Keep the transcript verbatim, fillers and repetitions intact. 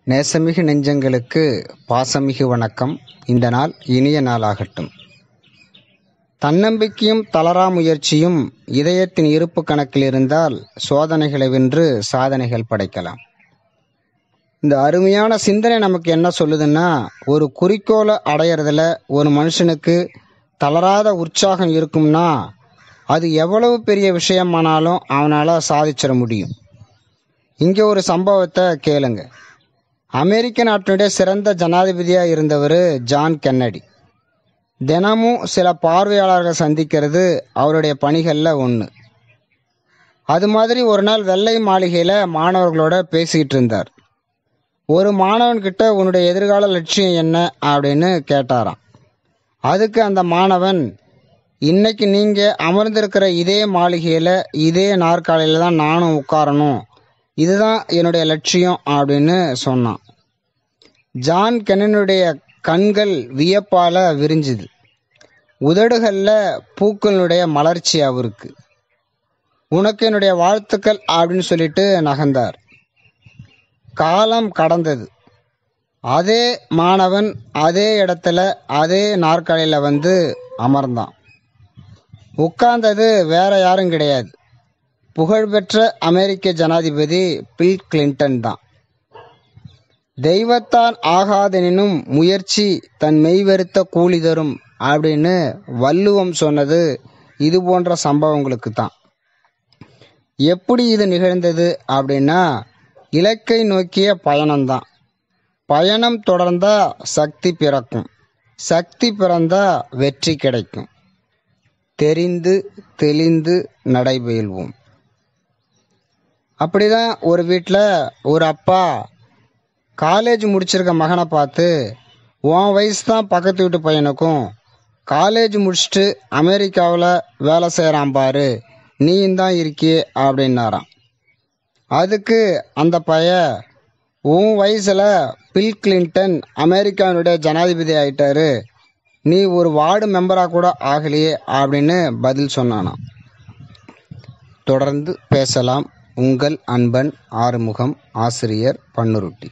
நேசமிகு நெஞ்சங்களுக்கு பாசமிகு வணக்கம். இந்த நாள் இனிய நாளாகட்டும். தன்னம்பிக்கையும் தளரா முயற்சியும் இதயத்தின் இருப்பு கணக்கில் இருந்தால் சோதனைகளை வென்று சாதனைகள் படைக்கலாம். இந்த அருமையான சிந்தனை நமக்கு என்ன சொல்லுதுன்னா, ஒரு குறிக்கோளை அடையிறதுல ஒரு மனுஷனுக்கு தளராத உற்சாகம் இருக்கும்னா அது எவ்வளவு பெரிய விஷயமானாலும் அவனால் சாதிச்சிட முடியும். இங்கே ஒரு சம்பவத்தை கேளுங்க. அமெரிக்க நாட்டினுடைய சிறந்த ஜனாதிபதியாக இருந்தவர் ஜான் கென்னடி. தினமும் சில பார்வையாளர்கள் சந்திக்கிறது அவருடைய பணிகளில் ஒன்று. அது மாதிரி ஒரு நாள் வெள்ளை மாளிகையில் மாணவர்களோட பேசிக்கிட்டு இருந்தார். ஒரு மாணவன்கிட்ட உன்னுடைய எதிர்கால லட்சியம் என்ன அப்படின்னு கேட்டாராம். அதுக்கு அந்த மாணவன், இன்னைக்கு நீங்கள் அமர்ந்திருக்கிற இதே மாளிகையில் இதே நாற்காலியில் தான் நானும் உட்காரணும், இதுதான் என்னுடைய லட்சியம் அப்படின்னு சொன்னான். ஜான் கென்னடியுடைய கண்கள் வியப்பால் விரிஞ்சுது. உதடுகளில் பூக்களுடைய மலர்ச்சி அவருக்கு. உனக்கு என்னுடைய வாழ்த்துக்கள் அப்படின்னு சொல்லிட்டு நகர்ந்தார். காலம் கடந்தது. அதே மாணவன் அதே இடத்துல அதே நாற்காலியில் வந்து அமர்ந்தான். உட்கார்ந்தது வேற யாரும் கிடையாது, புகழ்பெற்ற அமெரிக்க ஜனாதிபதி பில் கிளின்டன் தான். தெய்வத்தான் ஆகாதெனினும் முயற்சி தன் மெய்வெறுத்த கூலி தரும் அப்படின்னு வள்ளுவம் சொன்னது இது போன்ற சம்பவங்களுக்கு தான். எப்படி இது நிகழ்ந்தது அப்படின்னா, இலக்கை நோக்கிய பயணம்தான். பயணம் தொடர்ந்தா சக்தி பிறக்கும், சக்தி பிறந்தா வெற்றி கிடைக்கும். தெரிந்து தெளிந்து நடைபெறுவோம். அப்படிதான் ஒரு வீட்டில் ஒரு அப்பா காலேஜ் முடிச்சிருக்க மகனை பார்த்து, உன் வயசு தான் பக்கத்து வீட்டு பையனுக்கும், காலேஜ் முடிச்சுட்டு அமெரிக்காவில் வேலை செய்கிறான் பாரு, நீயும் தான் இருக்கியே அப்படின்னாராம். அதுக்கு அந்த பையன், உன் வயசில் பில் கிளின்டன் அமெரிக்காவுடைய ஜனாதிபதி ஆயிட்டாரு, நீ ஒரு வார்டு மெம்பராக கூட ஆகலையே அப்படின்னு பதில் சொன்னானாம். தொடர்ந்து பேசலாம். உங்கள் அன்பன் ஆறுமுகம், ஆசிரியர் பன்னுருட்டி.